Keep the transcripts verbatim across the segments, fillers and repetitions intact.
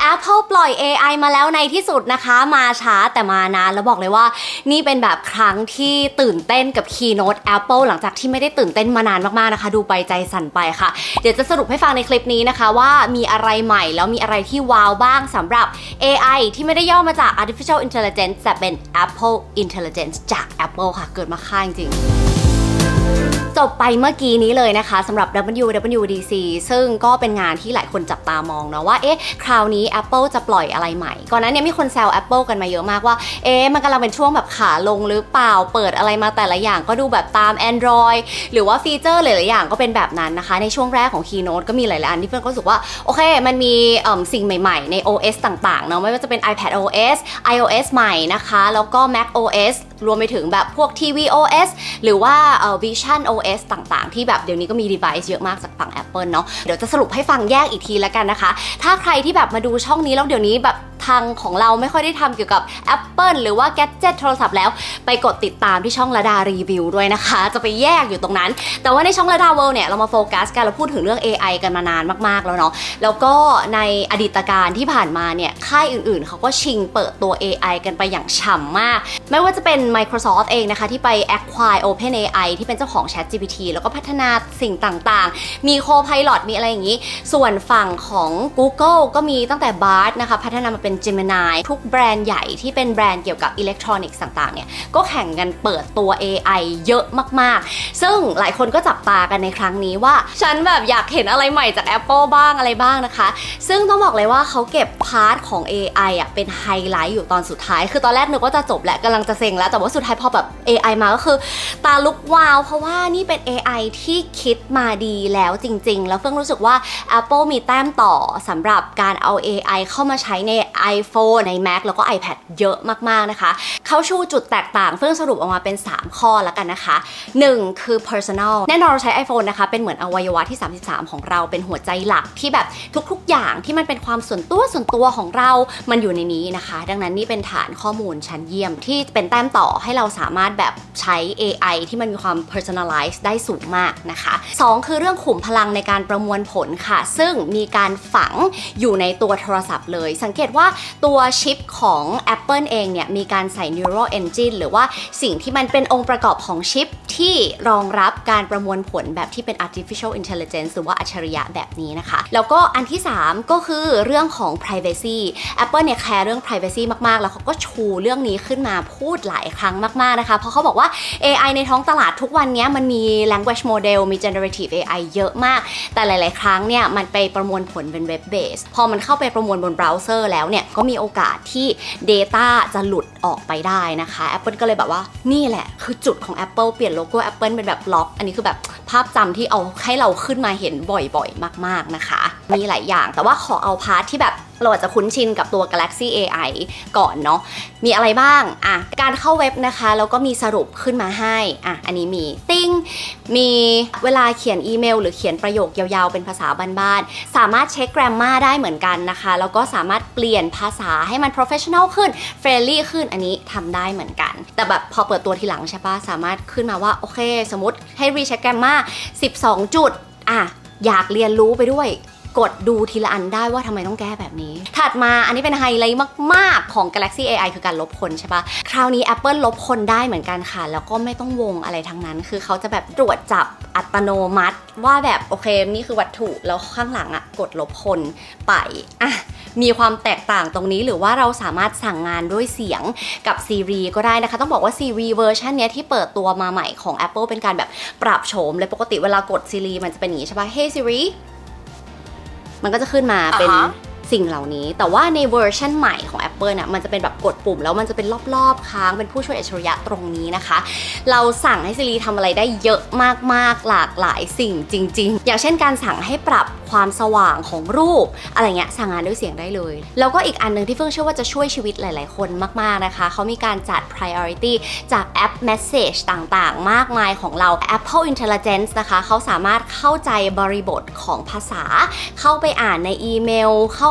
Apple ปล่อย เอ ไอ มาแล้วในที่สุดนะคะมาช้าแต่มานานแล้วบอกเลยว่านี่เป็นแบบครั้งที่ตื่นเต้นกับ Keynote Apple หลังจากที่ไม่ได้ตื่นเต้นมานานมากๆนะคะดูไปใจสั่นไปค่ะเดี๋ยวจะสรุปให้ฟังในคลิปนี้นะคะว่ามีอะไรใหม่แล้วมีอะไรที่ว้าวบ้างสำหรับ เอ ไอ ที่ไม่ได้ย่อมาจาก Artificial Intelligence แต่เป็น Apple Intelligence จาก Apple ค่ะเกิดมาค่าจริงจบไปเมื่อกี้นี้เลยนะคะสำหรับ ดับเบิลยู ดับเบิลยู ดี ซี ซึ่งก็เป็นงานที่หลายคนจับตามองเนาะว่าเอ๊ะคราวนี้ Apple จะปล่อยอะไรใหม่ก่อนหน้านี้มีคนแซว Apple กันมาเยอะมากว่าเอ๊ะมันกำลังเป็นช่วงแบบขาลงหรือเปล่าเปิดอะไรมาแต่ละอย่างก็ดูแบบตาม Android หรือว่าฟีเจอร์หลายๆอย่างก็เป็นแบบนั้นนะคะในช่วงแรกของ Keynote ก็มีหลายๆอันที่เพื่อนก็รู้สึกว่าโอเคมันมีสิ่งใหม่ๆใน โอ เอส ต่างๆเนาะไม่ว่าจะเป็น iPadOS iOS ใหม่นะคะแล้วก็ macOS รวมไปถึงแบบพวก ที วี โอ เอส หรือว่า visionOS ต่างๆที่แบบเดี๋ยวนี้ก็มี device เยอะมากจากฝั่ง Apple เนาะเดี๋ยวจะสรุปให้ฟังแยกอีกทีแล้วกันนะคะถ้าใครที่แบบมาดูช่องนี้แล้วเดี๋ยวนี้แบบทางของเราไม่ค่อยได้ทำเกี่ยวกับ Apple หรือว่า Gadget โทรศัพท์แล้วไปกดติดตามที่ช่องระดารีวิวด้วยนะคะจะไปแยกอยู่ตรงนั้นแต่ว่าในช่องระดาเวิลด์เนี่ยเรามาโฟกัสกันเราพูดถึงเรื่อง เอ ไอ กันมานานมากๆแล้วเนาะแล้วก็ในอดีตการที่ผ่านมาเนี่ยค่ายอื่นๆเขาก็ชิงเปิดตัว เอ ไอ กันไปอย่างฉ่ำมากไม่ว่าจะเป็น Microsoft เองนะคะที่ไป acquire OpenAI ที่เป็นเจ้าของ ChatGPT แล้วก็พัฒนาสิ่งต่างๆมี Copilot มีอะไรอย่างนี้ส่วนฝั่งของ Google ก็มีตั้งแต่ Bard นะคะพัฒนามาเป็น Gemini ทุกแบรนด์ใหญ่ที่เป็นแบรนด์เกี่ยวกับอิเล็กทรอนิกส์ต่างๆเนี่ยก็แข่งกันเปิดตัว เอ ไอ เยอะมากๆซึ่งหลายคนก็จับตากันในครั้งนี้ว่าฉันแบบอยากเห็นอะไรใหม่จาก Apple บ้างอะไรบ้างนะคะซึ่งต้องบอกเลยว่าเขาเก็บพาร์ทของ เอ ไอ อ่ะเป็นไฮไลท์อยู่ตอนสุดท้ายคือตอนแรกนึกว่าจะจบแล้วกำลังจะเซ็งแล้วแต่ว่าสุดท้ายพอแบบ เอ ไอ มาก็คือตาลุกวาวเพราะว่านี่เป็น เอ ไอ ที่คิดมาดีแล้วจริงๆแล้วเพิ่งรู้สึกว่า Apple มีแต้มต่อสำหรับการเอา เอ ไอ เข้ามาใช้ใน iPhone ใน Mac แล้วก็ iPad เยอะมากๆนะคะเขาชูจุดแตกต่างเพิ่งสรุปออกมาเป็นสามข้อแล้วกันนะคะหนึ่งคือ personal แน่นอนเราใช้ iPhone นะคะเป็นเหมือนอวัยวะที่สามสิบสามของเราเป็นหัวใจหลักที่แบบทุกๆอย่างที่มันเป็นความส่วนตัวส่วนตัวของเรามันอยู่ในนี้นะคะดังนั้นนี่เป็นฐานข้อมูลชั้นเยี่ยมที่เป็นแต้มต่อให้เราสามารถแบบใช้ เอ ไอ ที่มันมีความ personalize ได้สูงมากนะคะสองคือเรื่องขุมพลังในการประมวลผลค่ะซึ่งมีการฝังอยู่ในตัวโทรศัพท์เลยสังเกตว่าตัวชิปของ Apple เองเนี่ยมีการใส่ Neural Engine หรือว่าสิ่งที่มันเป็นองค์ประกอบของชิปที่รองรับการประมวลผลแบบที่เป็น Artificial Intelligence หรือว่าอัจฉริยะแบบนี้นะคะแล้วก็อันที่สามก็คือเรื่องของ privacy Apple เนี่ยแคร์เรื่อง privacy มากๆแล้วเขาก็ชูเรื่องนี้ขึ้นมาพูดหลายครั้งมากๆนะคะเพราะเขาบอกว่า เอ ไอ ในท้องตลาดทุกวันนี้มันมี language model มี generative เอ ไอ เยอะมากแต่หลายๆครั้งเนี่ยมันไปประมวลผลเป็น web based พอมันเข้าไปประมวลบนเบราว์เซอร์แล้วเนี่ยก็มีโอกาสที่ data จะหลุดออกไปได้นะคะ Apple ก็เลยแบบว่านี่แหละคือจุดของ Apple เปลี่ยนโลโก้ Apple เป็นแบบล็อกอันนี้คือแบบภาพจำที่เอาให้เราขึ้นมาเห็นบ่อยๆมากๆนะคะมีหลายอย่างแต่ว่าขอเอาพาร์ทที่แบบเราอาจจะคุ้นชินกับตัว Galaxy เอ ไอ ก่อนเนาะมีอะไรบ้างอ่ะการเข้าเว็บนะคะแล้วก็มีสรุปขึ้นมาให้อ่ะอันนี้มีติ้งมีเวลาเขียนอีเมลหรือเขียนประโยคยาวๆเป็นภาษาบ้านๆสามารถเช็ค grammar ได้เหมือนกันนะคะแล้วก็สามารถเปลี่ยนภาษาให้มัน professional ขึ้น friendly ขึ้นอันนี้ทำได้เหมือนกันแต่แบบพอเปิดตัวทีหลังใช่ปะสามารถขึ้นมาว่าโอเคสมมติให้ recheck grammar สิบสองจุดอ่ะอยากเรียนรู้ไปด้วยกดดูทีละอันได้ว่าทำไมต้องแก้แบบนี้ถัดมาอันนี้เป็นไฮไลท์มากๆของ Galaxy เอ ไอ คือการลบคนใช่ปะคราวนี้ Apple ลบคนได้เหมือนกันค่ะแล้วก็ไม่ต้องวงอะไรทั้งนั้นคือเขาจะแบบตรวจจับอัตโนมัติว่าแบบโอเคนี่คือวัตถุแล้วข้างหลังอะกดลบคนไปอ่ะมีความแตกต่างตรงนี้หรือว่าเราสามารถสั่งงานด้วยเสียงกับ Siri ก็ได้นะคะต้องบอกว่า Siri เวอร์ชันเนี้ยที่เปิดตัวมาใหม่ของ Apple เป็นการแบบปรับโฉมเลยปกติเวลากด Siri มันจะเป็นอย่างนี้ใช่ปะ Hey Siriมันก็จะขึ้นมาเป็น uh-huh. สิ่งเหล่านี้แต่ว่าในเวอร์ชันใหม่ของ Apple น่ะมันจะเป็นแบบกดปุ่มแล้วมันจะเป็นรอบๆค้างเป็นผู้ช่วยอัจฉริยะตรงนี้นะคะเราสั่งให้ Siri ทำอะไรได้เยอะมากๆหลากหลายสิ่งจริงๆอย่างเช่นการสั่งให้ปรับความสว่างของรูปอะไรเงี้ยสั่งงานด้วยเสียงได้เลยแล้วก็อีกอันนึงที่เฟิ่งเชื่อว่าจะช่วยชีวิตหลายๆคนมากๆนะคะเขามีการจัด priority จากแอป message ต่างๆมากมายของเรา Apple Intelligence นะคะเขาสามารถเข้าใจบริบทของภาษาเข้าไปอ่านในอีเมลเข้า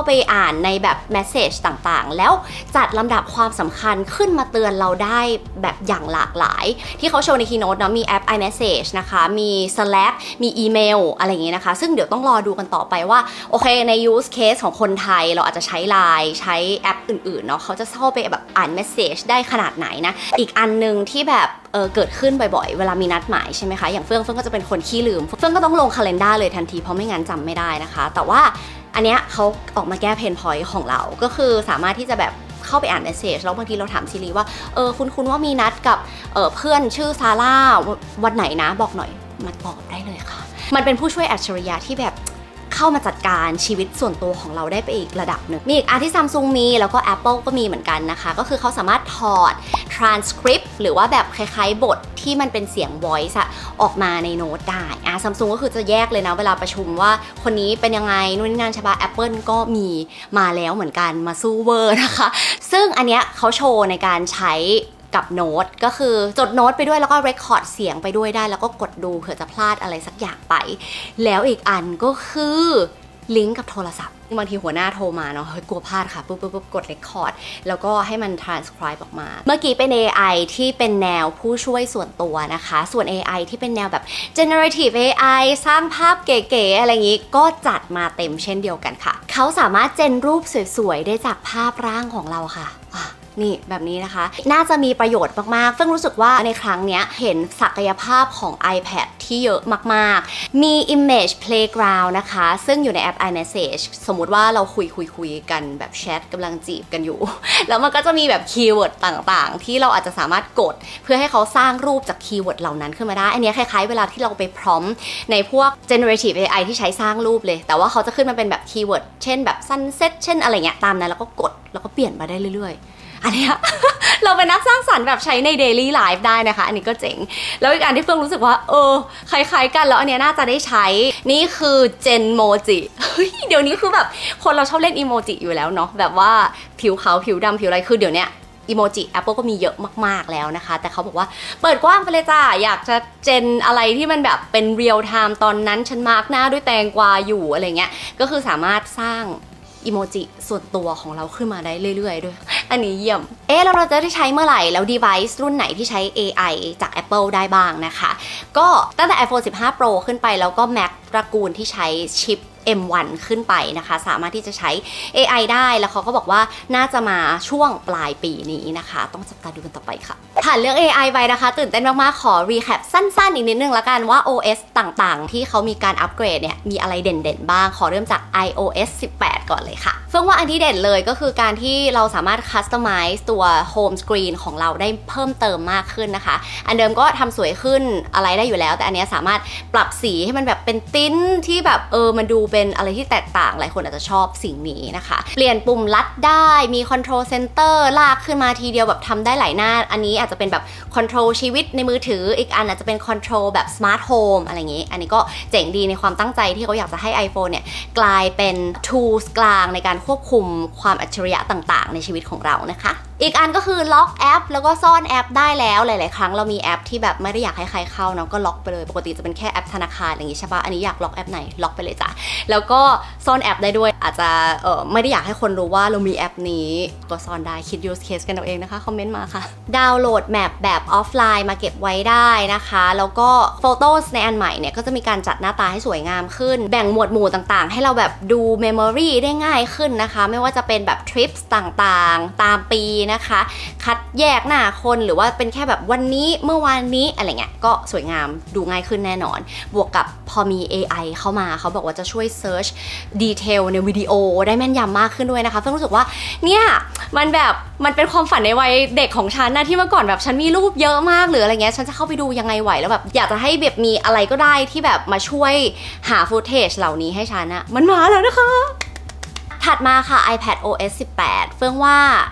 ไปอ่านในแบบเมสเซจต่างๆแล้วจัดลำดับความสำคัญขึ้นมาเตือนเราได้แบบอย่างหลากหลายที่เขาโชว์ใน Keynote เนาะมีแอป iMessage นะคะมี Slack มีอีเมลอะไรอย่างงี้นะคะซึ่งเดี๋ยวต้องรอดูกันต่อไปว่าโอเคใน use case ของคนไทยเราอาจจะใช้ ไลน์ ใช้แอปอื่นๆเนาะเขาจะเข้าไปแบบอ่านเมสเซจได้ขนาดไหนนะอีกอันนึงที่แบบเออเกิดขึ้นบ่อยๆเวลามีนัดหมายใช่ไหมคะอย่างเฟื่องเฟื่องก็จะเป็นคนขี้ลืมเฟื่องก็ต้องลง calendar เลยทันทีเพราะไม่งั้นจำไม่ได้นะคะแต่ว่าอันเนี้ยเขาออกมาแก้เพนพอยต์ของเราก็คือสามารถที่จะแบบเข้าไปอ่านเมสเซจแล้วบางทีเราถามซิริว่าเออคุณคุณว่ามีนัดกับเออเพื่อนชื่อซาร่าวันไหนนะบอกหน่อยมาตอบได้เลยค่ะมันเป็นผู้ช่วยอัจฉริยะที่แบบเข้ามาจัดการชีวิตส่วนตัวของเราได้ไปอีกระดับหนึ่งมีอีกอันที่ Samsung มีแล้วก็ Apple ก็มีเหมือนกันนะคะก็คือเขาสามารถถอด transcript หรือว่าแบบคล้ายๆบทที่มันเป็นเสียง voice อะออกมาในโน้ตได้อ่ะ Samsung ก็คือจะแยกเลยนะเวลาประชุมว่าคนนี้เป็นยังไงนู่นนี่นั่นใช่ปะ Apple ก็มีมาแล้วเหมือนกันมาสู้เวอร์นะคะซึ่งอันเนี้ยเขาโชว์ในการใช้กับโน้ตก็คือจดโน้ตไปด้วยแล้วก็เรคคอร์ดเสียงไปด้วยได้แล้วก็กดดูเผื่อจะพลาดอะไรสักอย่างไปแล้วอีกอันก็คือลิงก์กับโทรศัพท์บางทีหัวหน้าโทรมาเนาะเฮ้ยกลัวพลาดค่ะปุ๊บปุ๊บปุ๊บกดเรคคอร์ดแล้วก็ให้มัน transcribe ออกมาเมื่อกี้เป็น เอ ไอ ที่เป็นแนวผู้ช่วยส่วนตัวนะคะส่วน เอ ไอ ที่เป็นแนวแบบ generative เอ ไอ สร้างภาพเก๋ๆอะไรอย่างนี้ก็จัดมาเต็มเช่นเดียวกันค่ะเขาสามารถเจนรูปสวยๆได้จากภาพร่างของเราค่ะนี่แบบนี้นะคะน่าจะมีประโยชน์มากๆเพิ่งรู้สึกว่าในครั้งนี้เห็นศักยภาพของ iPad ที่เยอะมากๆมี Image Playground นะคะซึ่งอยู่ในแอป iMessage สมมุติว่าเราคุยคุยคุยกันแบบแชทกำลังจีบกันอยู่ แล้วมันก็จะมีแบบคีย์เวิร์ดต่างๆที่เราอาจจะสามารถกดเพื่อให้เขาสร้างรูปจากคีย์เวิร์ดเหล่านั้นขึ้นมาได้อันนี้คล้ายๆเวลาที่เราไปพร้อมในพวก generative เอ ไอ ที่ใช้สร้างรูปเลยแต่ว่าเขาจะขึ้นมาเป็นแบบคีย์เวิร์ดเช่นแบบ sunset เช่นอะไรเงี้ยตามนั้นแล้วก็กดแล้วก็เปลี่ยนมาได้เรื่อยๆอันนี้ เราเป็นนักสร้างสรรค์แบบใช้ใน daily life ได้นะคะอันนี้ก็เจ๋งแล้วอีกอันที่เพิ่งรู้สึกว่าเออคล้ายๆกันแล้วอันนี้น่าจะได้ใช้นี่คือ Gen Moji เฮ้ยเดี๋ยวนี้คือแบบคนเราชอบเล่นอีโมจิอยู่แล้วเนาะแบบว่าผิวขาวผิวดำผิวอะไรคือเดี๋ยวนี้อีโมจิ Apple ก็มีเยอะมากๆแล้วนะคะแต่เขาบอกว่าเปิดกว้างไปเลยจ้าอยากจะเจนอะไรที่มันแบบเป็นเรียลไทม์ตอนนั้นฉันมาร์กหน้าด้วยแตงกวาอยู่อะไรเงี้ยก็คือสามารถสร้างอีโมจิส่วนตัวของเราขึ้นมาได้เรื่อยๆด้วยอันนี้เยี่ยมเอ๊ะแล้วเราจะได้ใช้เมื่อไหร่แล้ว device รุ่นไหนที่ใช้ เอ ไอ จาก Apple ได้บ้างนะคะก็ตั้งแต่ iPhone สิบห้า Pro ขึ้นไปแล้วก็ Mac ตระกูลที่ใช้ชิปเอ็ม วัน ขึ้นไปนะคะสามารถที่จะใช้ เอ ไอ ได้แล้วเขาก็บอกว่าน่าจะมาช่วงปลายปีนี้นะคะต้องจับตาดูกันต่อไปค่ะผ่านเรื่อง เอ ไอ ไปนะคะตื่นเต้นมากๆขอรีแคปสั้นๆอีกนิดนึงละกันว่า โอ เอส ต่างๆที่เขามีการอัปเกรดเนี่ยมีอะไรเด่นๆบ้างขอเริ่มจาก ไอ โอ เอส สิบแปด ก่อนเลยค่ะเฟื่องว่าอันที่เด่นเลยก็คือการที่เราสามารถคัสตอมไมซ์ตัวโฮมสกรีนของเราได้เพิ่มเติมมากขึ้นนะคะอันเดิมก็ทำสวยขึ้นอะไรได้อยู่แล้วแต่อันนี้สามารถปรับสีให้มันแบบเป็นติ้นที่แบบเออมันดูเป็นอะไรที่แตกต่างหลายคนอาจจะชอบสิ่งนี้นะคะเปลี่ยนปุ่มลัดได้มี Control Center ลากขึ้นมาทีเดียวแบบทำได้หลายหน้าอันนี้อาจจะเป็นแบบ Control ชีวิตในมือถืออีกอันอาจจะเป็น Control แบบ Smart Home อะไรอย่างนี้อันนี้ก็เจ๋งดีในความตั้งใจที่เขาอยากจะให้ iPhone เนี่ยกลายเป็น tools กลางในการควบคุมความอัจฉริยะต่างๆในชีวิตของเรานะคะอีกอันก็คือล็อกแอปแล้วก็ซ่อนแอปได้แล้วหลายๆครั้งเรามีแอปที่แบบไม่ได้อยากให้ใครเข้าเนาะก็ล็อกไปเลยปกติจะเป็นแค่แอปธนาคารอย่างงี้ใช่ปะอันนี้อยากล็อกแอปไหนล็อกไปเลยจ้ะแล้วก็ซ่อนแอปได้ด้วยอาจจะเออไม่ได้อยากให้คนรู้ว่าเรามีแอปนี้ก็ซ่อนได้คิด use case กันเอาเองนะคะคอมเมนต์มาค่ะดาวน์โหลดแมปแบบออฟไลน์มาเก็บไว้ได้นะคะแล้วก็โฟโต้ในอันใหม่เนี่ยก็จะมีการจัดหน้าตาให้สวยงามขึ้นแบ่งหมวดหมู่ต่างๆให้เราแบบดู memory ได้ง่ายขึ้นนะคะไม่ว่าจะเป็นแบบ trips ต่างๆตามปีนะคะคัดแยกหน้าคนหรือว่าเป็นแค่แบบวันนี้เมื่อวานนี้อะไรเงี้ยก็สวยงามดูง่ายขึ้นแน่นอนบวกกับพอมี เอ ไอ เข้ามาเขาบอกว่าจะช่วย search detail ในวิดีโอได้แม่นยำมากขึ้นด้วยนะคะเพิ่งรู้สึกว่าเนี่ยมันแบบมันเป็นความฝันในวัยเด็กของฉันนะที่เมื่อก่อนแบบฉันมีรูปเยอะมากหรืออะไรเงี้ยฉันจะเข้าไปดูยังไงไหวแล้วแบบอยากจะให้แบบมีอะไรก็ได้ที่แบบมาช่วยหาฟุตเทจเหล่านี้ให้ฉันนะมันมาแล้วนะคะถัดมาค่ะ iPad โอ เอส สิบแปด เฟื่องว่า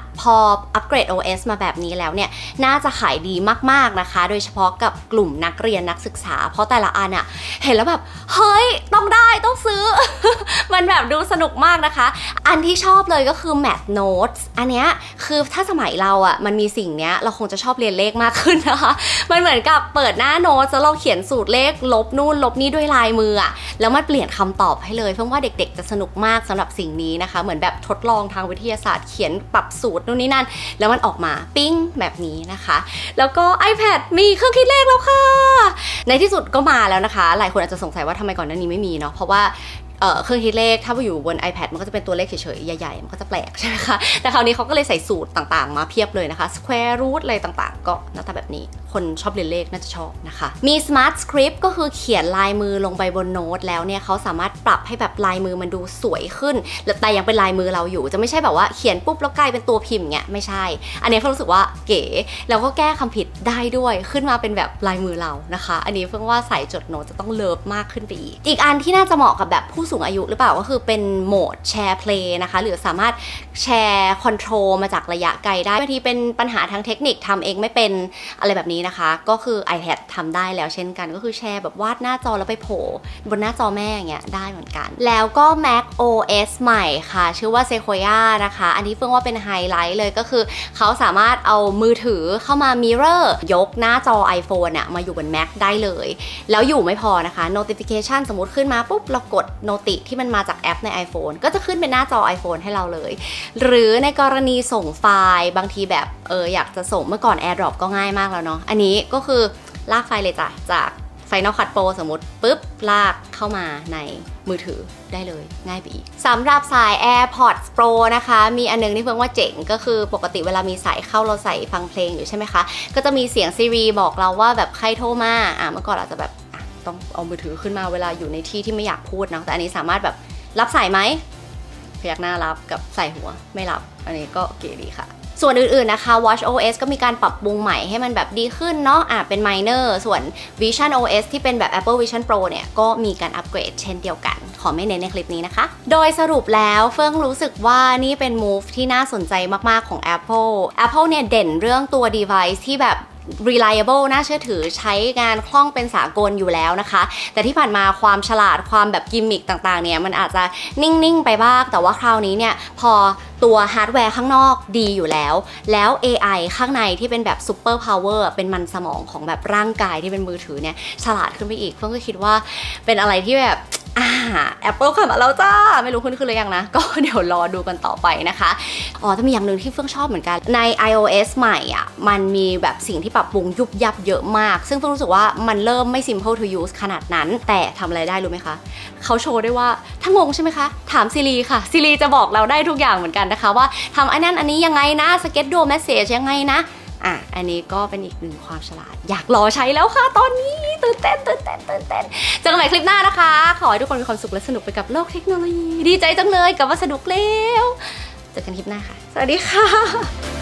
พออัปเกรด โอ เอส มาแบบนี้แล้วเนี่ยน่าจะขายดีมากๆนะคะโดยเฉพาะกับกลุ่มนักเรียนนักศึกษาเพราะแต่ละอันอะเห็นแล้วแบบเฮ้ยต้องได้ต้องซื้อ มันแบบดูสนุกมากนะคะอันที่ชอบเลยก็คือ Math Notes อันเนี้ยคือถ้าสมัยเราอะมันมีสิ่งเนี้ยเราคงจะชอบเรียนเลขมากขึ้นนะคะมันเหมือนกับเปิดหน้าโน้ตแล้วเราเขียนสูตรเลขลบนู่นลบนี่ด้วยลายมืออะแล้วมันเปลี่ยนคำตอบให้เลยเพราะว่าเด็กๆจะสนุกมากสำหรับสิ่งนี้นะคะเหมือนแบบทดลองทางวิทยาศาสตร์เขียนปรับสูตรนู่นนี่นั่นแล้วมันออกมาปิ้งแบบนี้นะคะแล้วก็ iPad มีเครื่องคิดเลขแล้วค่ะในที่สุดก็มาแล้วนะคะหลายคนอาจจะสงสัยว่าทำไมก่อนหน้านี้ไม่มีเนาะเพราะว่าเอ่อเครื่องคิดเลขถ้าไปอยู่บน iPad มันก็จะเป็นตัวเลขเฉยๆใหญ่ๆมันก็จะแปลกใช่ไหมคะแต่คราวนี้เขาก็เลยใส่สูตรต่างๆมาเพียบเลยนะคะ square root อะไรต่างๆก็หน้าตาแบบนี้คนชอบเรียนเลขน่าจะชอบนะคะมี smart script ก็คือเขียนลายมือลงไปบนโน้ตแล้วเนี่ยเขาสามารถปรับให้แบบลายมือมันดูสวยขึ้นแต่ยังเป็นลายมือเราอยู่จะไม่ใช่แบบว่าเขียนปุ๊บแล้วกลายเป็นตัวพิมพ์เงี้ยไม่ใช่อันนี้เพิ่งรู้สึกว่าเก๋แล้วก็แก้คำผิดได้ด้วยขึ้นมาเป็นแบบลายมือเรานะคะอันนี้เพิ่งว่าใส่จดโน้ตจะต้องเลิฟมากขึ้นไปอีกอีกอันที่น่าจะเหมาะกับแบบผู้สูงอายุหรือเปล่าก็คือเป็นโหมดแชร์เพลย์นะคะหรือสามารถแชร์คอนโทรลมาจากระยะไกลได้บางทีเป็นปัญหาทางเทคนิคทำเองไม่เป็นอะไรแบบนี้นะคะก็คือ iPad ทำได้แล้วเช่นกันก็คือแชร์แบบวาดหน้าจอแล้วไปโผล่บนหน้าจอแม่อย่างเงี้ยได้เหมือนกันแล้วก็ Mac โอ เอส ใหม่ค่ะชื่อว่า Sequoia นะคะอันนี้เพิ่งว่าเป็นไฮไลท์เลยก็คือเขาสามารถเอามือถือเข้ามา Mirror ยกหน้าจอ iPhone อะมาอยู่บน Mac ได้เลยแล้วอยู่ไม่พอนะคะ notification สมมติขึ้นมาปุ๊บเรากด noti ที่มันมาจากแอปใน iPhone ก็จะขึ้นเป็นหน้าจอ iPhone ให้เราเลยหรือในกรณีส่งไฟล์บางทีแบบเอออยากจะส่งเมื่อก่อน AirDrop ก็ง่ายมากแล้วเนาะอันนี้ก็คือลากไฟล์เลยจ้ะจาก Final Cut Pro สมมติปุ๊บลากเข้ามาในมือถือได้เลยง่ายไปอีกสำหรับสาย AirPods Pro นะคะมีอันนึงที่เพิ่งว่าเจ๋งก็คือปกติเวลามีสายเข้าเราใส่ฟังเพลงอยู่ใช่ไหมคะก็จะมีเสียง Siri บอกเราว่าแบบใครโทรมาอ่ะเมื่อก่อนเราจะแบบต้องเอามือถือขึ้นมาเวลาอยู่ในที่ที่ไม่อยากพูดนะแต่อันนี้สามารถแบบรับสายไหมพยักหน้ารับกับใส่หัวไม่รับอันนี้ก็เก๋ดีค่ะส่วนอื่นๆนะคะ Watch โอ เอส ก็มีการปรับปรุงใหม่ให้มันแบบดีขึ้นเนาะอ่ะเป็น minor ส่วน Vision โอ เอส ที่เป็นแบบ Apple Vision Pro เนี่ยก็มีการอัปเกรดเช่นเดียวกันขอไม่เน้นในคลิปนี้นะคะโดยสรุปแล้วเฟิงรู้สึกว่านี่เป็น move ที่น่าสนใจมากๆของ Apple Apple เนี่ยเด่นเรื่องตัว device ที่แบบ reliable น่าเชื่อถือใช้งานคล่องเป็นสากลอยู่แล้วนะคะแต่ที่ผ่านมาความฉลาดความแบบกิมมิคต่างๆเนี่ยมันอาจจะนิ่งๆไปบ้างแต่ว่าคราวนี้เนี่ยพอตัวฮาร์ดแวร์ข้างนอกดีอยู่แล้วแล้ว เอ ไอ ข้างในที่เป็นแบบ super power เป็นมันสมองของแบบร่างกายที่เป็นมือถือเนี่ยฉลาดขึ้นไปอีกเพิ่งก็คิดว่าเป็นอะไรที่แบบอ่า Apple ขับมาแล้วจ้าไม่รู้ขึ้นขึ้นหรือยังนะก็เดี๋ยวรอดูกันต่อไปนะคะอ๋อจะมีอย่างหนึ่งที่เฟื่องชอบเหมือนกันใน iOS ใหม่อ่ะมันมีแบบสิ่งที่ปรับปรุงยุบยับเยอะมากซึ่งเฟื่องรู้สึกว่ามันเริ่มไม่ simple to use ขนาดนั้นแต่ทำอะไรได้รู้ไหมคะเขาโชว์ได้ว่าถ้างงใช่ไหมคะถาม Siri ค่ะ Siri จะบอกเราได้ทุกอย่างเหมือนกันนะคะว่าทำอันนั้นอันนี้ยังไงนะ schedule message ยังไงนะอ่ะอันนี้ก็เป็นอีกหนึ่งความฉลาดอยากรอใช้แล้วค่ะตอนนี้ตื่นเต้นตื่นเต้นตื่นเต้นเจอกันใหม่คลิปหน้านะคะขอให้ทุกคนมีความสุขและสนุกไปกับโลกเทคโนโลยีดีใจจังเลยกับว่าสนุกแล้วเจอกันคลิปหน้าค่ะสวัสดีค่ะ